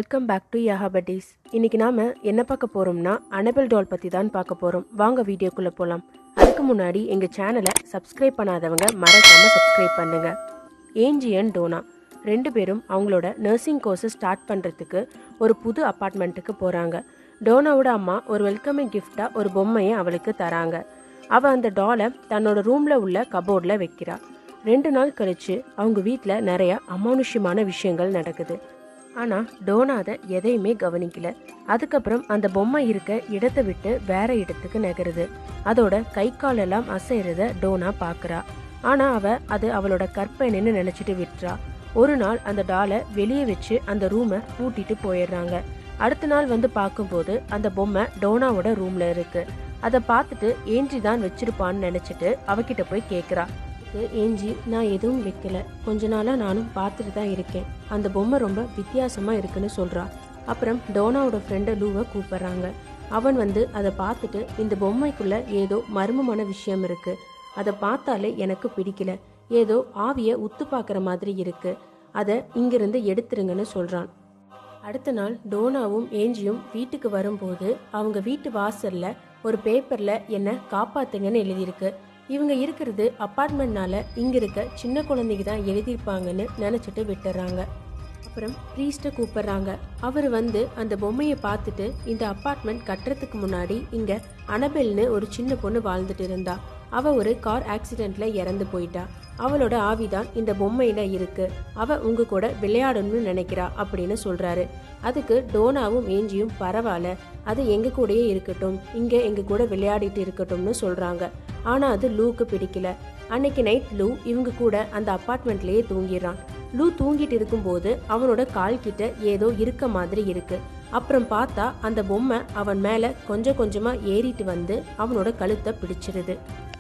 Welcome back to யாஹா பட்டீஸ். இன்னைக்கு நாம என்ன பார்க்க போறோம்னா அனபெல் டால் பத்தி தான் பார்க்க போறோம். வாங்க வீடியோக்குள்ள போலாம். அதுக்கு முன்னாடி எங்க சேனலை சப்ஸ்கிரைப் பண்ணாதவங்க மறக்காம சப்ஸ்கிரைப் பண்ணுங்க. ஏஞ்சி அண்ட் டோனா 2 பேரும் அவங்களோட நர்சிங் கோர்ஸை ஸ்டார்ட் பண்றதுக்கு ஒரு புது அப்பார்ட்மெண்ட்டுக்கு போறாங்க. டோனாவோட அம்மா ஒரு வெல்கமிங் கிஃப்டா ஒரு பொம்மையை அவளுக்கு தராங்க. அவ அந்த டாலை தன்னோட ரூம்ல உள்ள கபோர்ட்ல வைக்கிறா. 2 நாள் கழிச்சு அவங்க வீட்டில் நிறைய அமானுஷ்யமான விஷயங்கள் நடக்குது. ஆனால் டோனா அதை எதையுமே கவனிக்கல. அதுக்கப்புறம் அந்த பொம்மை இருக்க இடத்தை விட்டு வேற இடத்துக்கு நகருது. அதோட கை காலெல்லாம் அசைறத டோனா பார்க்குறா. ஆனால் அது அவளோட கற்பனைன்னு நினச்சிட்டு விட்டுறா. ஒரு நாள் அந்த டாலை வெளியே வச்சு அந்த ரூமை பூட்டிட்டு போயிடுறாங்க. அடுத்த நாள் வந்து பார்க்கும்போது அந்த பொம்மை டோனாவோட ரூம்ல இருக்கு. அதை பார்த்துட்டு ஏஞ்சி தான் வச்சிருப்பான்னு நினச்சிட்டு அவகிட்ட போய் கேட்குறா. ஏஞ்சி, நான் எதுவும் வைக்கல, கொஞ்ச நாளாக நானும் பார்த்துட்டு தான் இருக்கேன். அந்த பொம்மை ரொம்ப வித்தியாசமாக இருக்குன்னு சொல்கிறா. அப்புறம் டோனாவோட ஃப்ரெண்டை லூவை கூப்பிட்றாங்க. அவன் வந்து அதை பார்த்துட்டு இந்த பொம்மைக்குள்ள ஏதோ மர்மமான விஷயம் இருக்கு, அதை பார்த்தாலே எனக்கு பிடிக்கல, ஏதோ ஆவியை உத்து பார்க்குற மாதிரி இருக்கு, அதை இங்கிருந்து எடுத்துருங்கன்னு சொல்கிறான். அடுத்த நாள் டோனாவும் ஏஞ்சியும் வீட்டுக்கு வரும்போது அவங்க வீட்டு வாசல்ல ஒரு பேப்பர்ல என்ன காப்பாத்துங்கன்னு எழுதியிருக்கு. இவங்க இருக்கிறது அப்பார்ட்மெண்ட்னால இங்க இருக்க சின்ன குழந்தைக்கு தான் எழுதியிருப்பாங்கன்னு நினைச்சிட்டு விட்டுறாங்க. அப்புறம் ப்ரீஸ்ட்டை கூப்பிடுறாங்க. அவர் வந்து அந்த பொம்மையை பார்த்துட்டு இந்த அப்பார்ட்மெண்ட் கட்டுறதுக்கு முன்னாடி இங்க அனபெல்னு ஒரு சின்ன பொண்ணு வாழ்ந்துட்டு இருந்தா. அவ ஒரு கார் ஆக்சிடென்ட்ல இறந்து போயிட்டா. அவளோட ஆவிதான் இந்த பொம்மையில இருக்கு, அவ உங்க கூட விளையாடணும்னு நினைக்கிறா அப்படின்னு சொல்றாரு. அதுக்கு டோனாவும் ஏஞ்சியும் பரவாயில்ல, அது எங்க கூடயே இருக்கட்டும், இங்க எங்க கூட விளையாடிட்டு இருக்கட்டும்னு சொல்றாங்க. ஆனா அது லூக்கு பிடிக்கல. அன்னைக்கு நைட் லூ இவங்க கூட அந்த அப்பார்ட்மெண்ட்லயே தூங்கிடுறான். லூ தூங்கிட்டு இருக்கும்போது அவனோட கால் கிட்ட ஏதோ இருக்க மாதிரி இருக்கு. அப்புறம் பார்த்தா அந்த பொம்மை அவன் மேல கொஞ்சம் கொஞ்சமா ஏறிட்டு வந்து அவனோட கழுத்தை பிடிச்சிருது.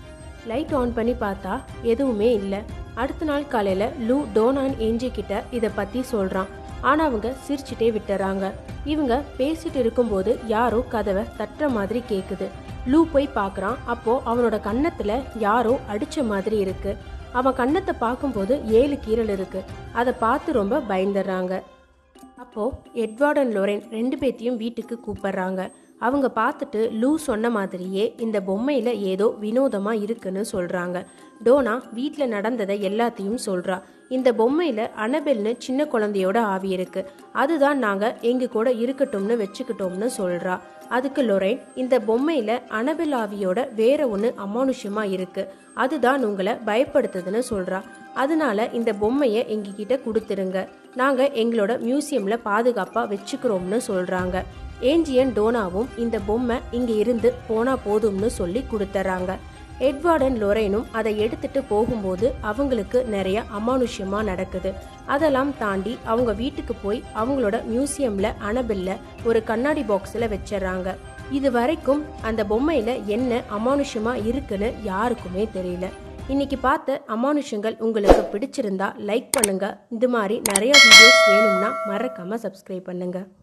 லைட் ஆன் பண்ணி பார்த்தா எதுவுமே இல்லை. அடுத்த நாள் காலையில லூ டோனான் ஏஞ்சி கிட்ட இதை பத்தி சொல்றான். ஆனா அவங்க சிரிச்சுட்டே விட்டுறாங்க. இவங்க பேசிட்டு இருக்கும்போது யாரோ கதவை தட்டுற மாதிரி கேக்குது. லூ போய் பார்க்கறான். அப்போ அவனோட கன்னத்துல யாரோ அடிச்ச மாதிரி இருக்கு. அவன் கன்னத்தை பார்க்கும்போது 7 கீறல் இருக்கு. அதை பார்த்து ரொம்ப பயந்துடுறாங்க. அப்போ எட்வர்ட் அண்ட் லொரேன் 2 பேத்தையும் வீட்டுக்கு கூப்பிடுறாங்க. அவங்க பார்த்துட்டு லூ சொன்ன மாதிரியே இந்த பொம்மையில ஏதோ வினோதமா இருக்குன்னு சொல்றாங்க. டோனா வீட்டில் நடந்ததை எல்லாத்தையும் சொல்றா. இந்த பொம்மையில அனபெல்னு சின்ன குழந்தையோட ஆவி இருக்கு, அதுதான் நாங்க எங்க கூட இருக்கட்டும்னு வச்சுக்கிட்டோம்னு சொல்றா. அதுக்கு லொரேன், இந்த பொம்மையில அனபெல் ஆவியோட வேற ஒன்று அமானுஷ்யமா இருக்கு, அதுதான் உங்களை பயப்படுத்துதுன்னு சொல்றா. அதனால இந்த பொம்மையை எங்ககிட்ட கொடுத்துருங்க, நாங்க எங்களோட மியூசியம்ல பாதுகாப்பா வச்சுக்கிறோம்னு சொல்றாங்க. ஏஞ்சியன் டோனாவும் இந்த பொம்மை இங்க இருந்து போனா போதும்னு சொல்லி கொடுத்துறாங்க. எட்வர்ட் அண்ட் லொரேனும் அதை எடுத்துட்டு போகும்போது அவங்களுக்கு நிறைய அமானுஷ்யமா நடக்குது. அதெல்லாம் தாண்டி அவங்க வீட்டுக்கு போய் அவங்களோட மியூசியம்ல அனபெல்ல ஒரு கண்ணாடி பாக்ஸ்ல வச்சிடறாங்க. இது வரைக்கும் அந்த பொம்மையில என்ன அமானுஷ்யமா இருக்குன்னு யாருக்குமே தெரியல. இன்னைக்கு பார்த்த அமானுஷங்கள் உங்களுக்கு பிடிச்சிருந்தா லைக் பண்ணுங்க. இது மாதிரி நிறைய வீடியோஸ் வேணும்னா மறக்காம சப்ஸ்கிரைப் பண்ணுங்க.